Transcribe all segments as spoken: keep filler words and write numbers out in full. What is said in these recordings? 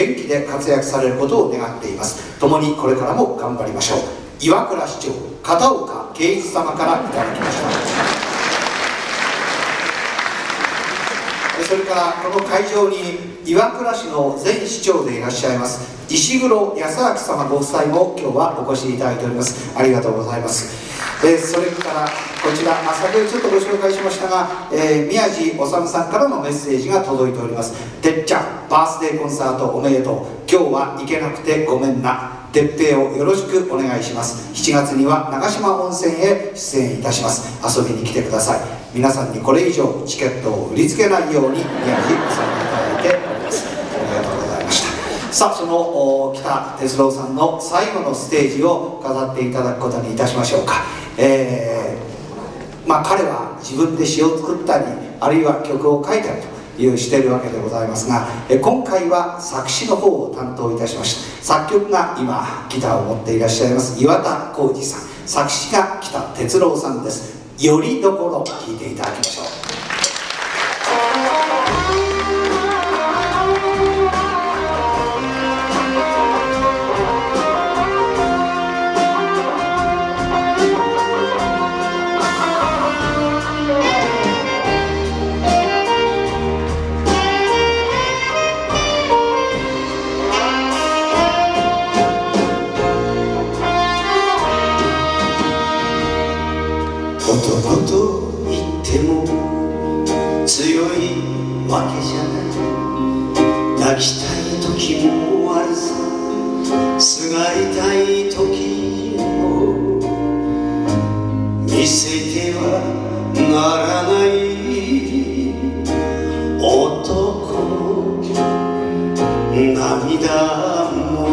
元気で活躍されることを願っています。共にこれからも頑張りましょう。岩倉市長片岡圭一様からいただきました。それからこの会場に岩倉市の前市長でいらっしゃいます石黒康明様ご夫妻も今日はお越しいただいております。ありがとうございます。えー、それからこちら、まあ、先ほどちょっとご紹介しましたが、えー、宮地治さんからのメッセージが届いております。てっちゃんバースデーコンサートおめでとう。今日は行けなくてごめんな。鉄平をよろしくお願いします。しちがつには長島温泉へ出演いたします。遊びに来てください。皆さんにこれ以上チケットを売りつけないように宮地治いただいております。ありがとうございました。さあ、その北哲郎さんの最後のステージを飾っていただくことにいたしましょうか。えー、まあ彼は自分で詩を作ったり、あるいは曲を書いたりというしているわけでございますが、え今回は作詞の方を担当いたしました。作曲が今ギターを持っていらっしゃいます岩田浩二さん、作詞が北哲郎さんです。よりどころ聴いていただきましょう。 男と言っても強いわけじゃない。泣きたい時もあるさ、すがりたい時も見せてはならない男の涙も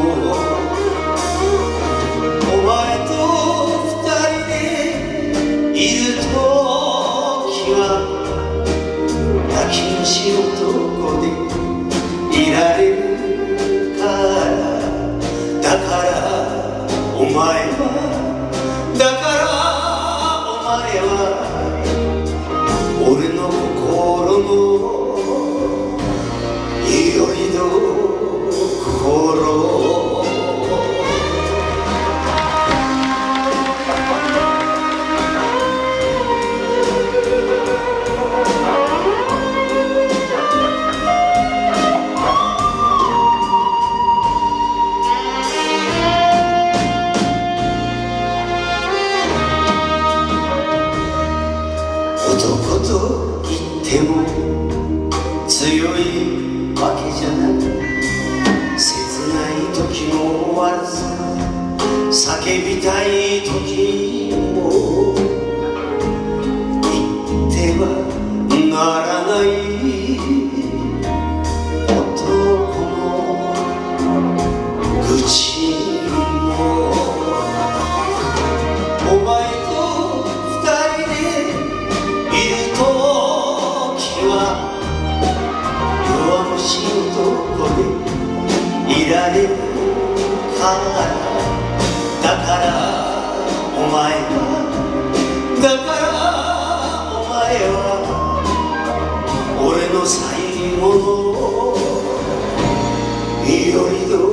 お前といるときは泣き虫男でいられるから。だからお前はだからお前は俺の心のよりどころ。男と言っても強いわけじゃない。切ない時もあるさ、叫びたい時も言ってはならない男の愚痴もお前と二人でいるときは弱虫男でいられるから。だからお前はだからお前は俺の最後のよりど